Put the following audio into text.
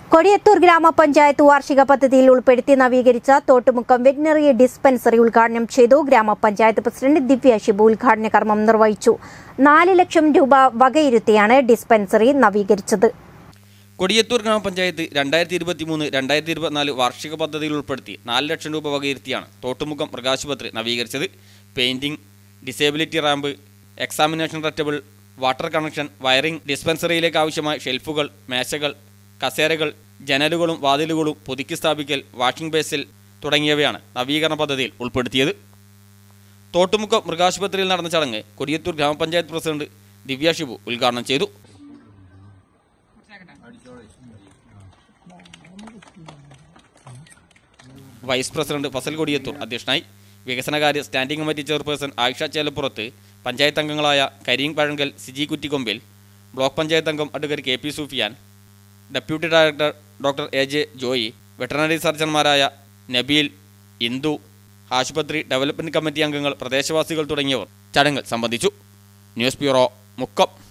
കൊടിയത്തൂർ ഗ്രാമപഞ്ചായത്ത് വാർഷിക പദ്ധതിയിൽ ഉൾപ്പെടുത്തി നവീകരിച്ച തോട്ടുമുക്കം വെറ്റിനറി ഡിസ്പെൻസറി ഉദ്ഘാടനം ചെയ്തു. ഗ്രാമപഞ്ചായത്ത് പ്രസിഡന്റ് ദിവ്യ ഷിബു ഉദ്ഘാടന കർമ്മം നിർവഹിച്ചു. 4 ലക്ഷം രൂപ വകയിരുത്തിയാണ് ഡിസ്പെൻസറി നവീകരിച്ചത്. കൊടിയത്തൂർ ഗ്രാമപഞ്ചായത്ത് 2023-2024 വാർഷിക പദ്ധതിയിൽ ഉൾപ്പെടുത്തി 4 ലക്ഷം രൂപ വകയിരുത്തിയാണ് തോട്ടുമുക്കം മൃഗാശുപത്രി നവീകരിച്ചത്. Painting, disability ramp, examination table, water connection, wiring, ഡിസ്പെൻസറിയിലേക്ക് ആവശ്യമായ ഷെൽഫുകൾ, മേശകൾ, കസേരകൾ, ജനലുകളും വാതിലുകളും പുതുക്കി സ്ഥാപിക്കൽ, വാഷിംഗ് ബേസിൽ തുടങ്ങിയവയാണ് നവീകരണ പദ്ധതിയിൽ ഉൾപ്പെടുത്തിയത്. തോട്ടുമുക്കം മൃഗാശുപത്രിയിൽ നടന്ന ചടങ്ങ് കൊടിയത്തൂർ ഗ്രാമപഞ്ചായത്ത് പ്രസിഡന്റ് ദിവ്യ ഷിബു ഉദ്ഘാടനം ചെയ്തു. വൈസ് പ്രസിഡന്റ് ഫസൽ കൊടിയത്തൂർ അധ്യക്ഷനായി. വികസനകാര്യ standing committee chairperson Ayisha Chelapurath, panchayat അംഗങ്ങളായ കരീം പഴങ്കൽ, സിജി കുറ്റിക്കൊമ്പിൽ, ബ്ലോക്ക് പഞ്ചായത്ത് അംഗം advocate K P Sufiyan, deputy director doctor A J Joy, veterinary സർജന്മാരായ നബീൽ, ഇന്ദു, ആശുപത്രി ഡെവലപ്മെന്റ് കമ്മിറ്റി അംഗങ്ങൾ, പ്രദേശവാസികൾ തുടങ്ങിയവർ ചടങ്ങിൽ സംബന്ധിച്ചു. News bureau, Mukkam.